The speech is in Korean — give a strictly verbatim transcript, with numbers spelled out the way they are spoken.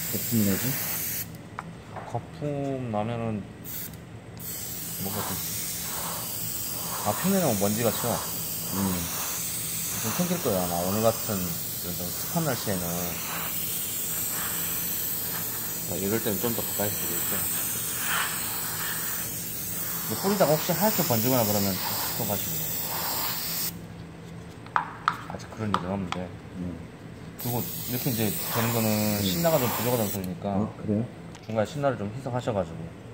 거품이 나지? 거품 나면은 뭐가 좀, 아 평내는 먼지가 쳐. 음. 좀 생길 거야 아마. 오늘 같은 좀 습한 날씨에는. 이럴 때는 좀 더 가까이 쓰고 있죠. 뭐 뿌리다가 혹시 하얗게 번지거나 그러면 스톱하시고. 아직 그런 일은 없는데. 음. 그리고 이렇게 이제 되는 거는 음. 신나가 좀 부족하다는 소리니까. 어, 그래요? 중간에 신나를 좀 희석하셔가지고